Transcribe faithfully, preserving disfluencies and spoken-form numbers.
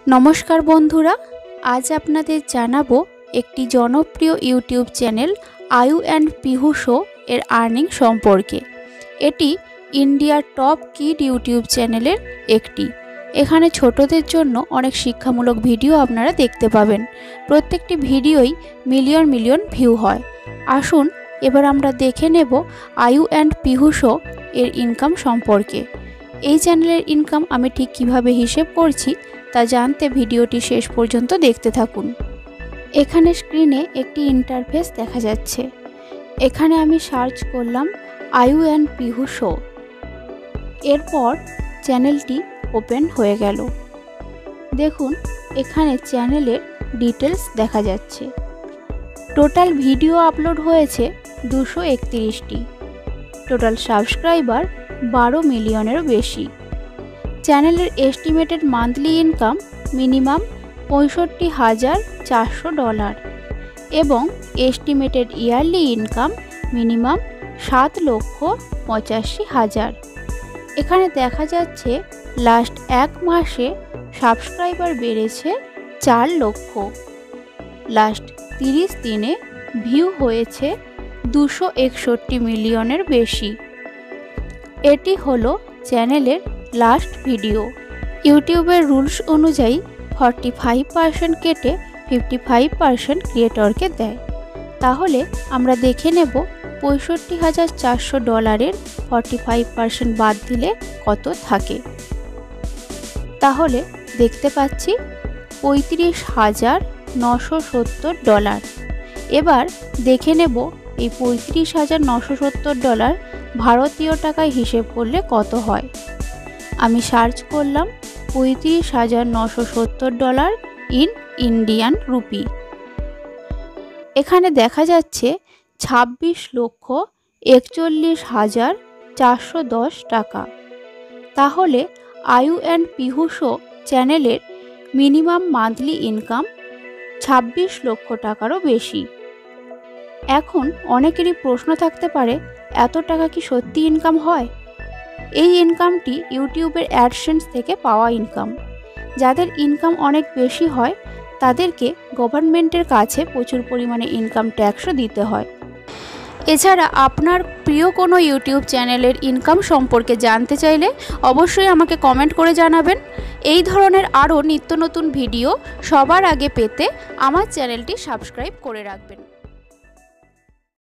नमस्कार बंधुरा, आज आपनादेर जानाबो एकटी जनप्रिय YouTube channel Ayu and Pihu show एर आर्निंग सम्पर्के। एटी इंडियार टप किड यूट्यूब चैनलेर एकटी। एखाने छोटोदेर जोन्नो अनेक शिक्षामूलक भिडियो आपनारा देखते पाबेन। प्रत्येकटी भिडियोई मिलियन मिलियन भिउ हय। आसुन एबार आमरा देखे नेब आयु एंड पिहू शो एर इनकाम सम्पर्के। এই চ্যানেলের ইনকাম আমি ঠিক কিভাবে হিসেব করছি তা জানতে ভিডিওটি শেষ পর্যন্ত দেখতে থাকুন। এখানে স্ক্রিনে একটি ইন্টারফেস দেখা যাচ্ছে। এখানে আমি সার্চ করলাম আয়ু এন্ড পিহু শো। এরপর চ্যানেলটি ওপেন হয়ে গেল। দেখুন এখানে চ্যানেলের ডিটেলস দেখা যাচ্ছে। টোটাল ভিডিও আপলোড হয়েছে দুশো একত্রিশটি। টোটাল সাবস্ক্রাইবার बारो मिलियनेरो बेशी। चैनलेर एस्टिमेटेड मान्थलि इनकाम मिनिमाम पैंसठी हज़ार चारशो डलार एवं एस्टिमेटेड इयारलि इनकाम मिनिमाम सात लक्ष पचाशी हज़ार। एखाने देखा जाच्छे लास्ट एक मासे सबस्क्राइबार बेड़ेछे चार लक्ष। लास्ट त्रिश दिने भिउ होयेछे दुशो एकषट्टी मिलियनेर बेशी। एटी हलो चैनेलेर लास्ट भिडियो। यूट्यूबर रूल्स अनुयायी फोर्टी फाइव पार्सेंट केटे फिफ्टी फाइव पार्सेंट क्रिएटर के देय। ताहले आमरा देखे नेब पैंसठी हज़ार चारशो डलारेर फोर्टी फाइव पार्सेंट बाद दिले कत थाके। ताहले देखते पाচ্ছি पैंतीस हज़ार नौशो सत्तर डलार। एबार देखे नेब এই पैंतीस हज़ार नौशो सत्तर डलार भारतीय टाकाय हिसेब करले कत हय। आमी सार्च करलाम पैंतीस हज़ार नौशो सत्तर डलार इन इंडियान रुपी। एखाने देखा जाच्छे छब्बीस लक्ष एकचल्लिश हज़ार चारशो दस टाका। ताहले आयु एंड पिहू शो चैनेलेर मिनिमाम मान्थलि इनकाम छब्बीस लक्ष टाकारो बेशी। এখন অনেকেরই প্রশ্ন থাকতে পারে এত টাকা কি সত্যি ইনকাম হয়? এই ইনকামটি ইউটিউবের অ্যাডসেন্স থেকে পাওয়া ইনকাম। যাদের ইনকাম অনেক বেশি হয় তাদেরকে গভর্নমেন্টের কাছে প্রচুর পরিমাণে ইনকাম ট্যাক্সও দিতে হয়। এছাড়া আপনার প্রিয় কোনো ইউটিউব চ্যানেলের ইনকাম সম্পর্কে জানতে চাইলে অবশ্যই আমাকে কমেন্ট করে জানাবেন। এই ধরনের আরও নিত্য নতুন ভিডিও সবার আগে পেতে আমার চ্যানেলটি সাবস্ক্রাইব করে রাখবেন।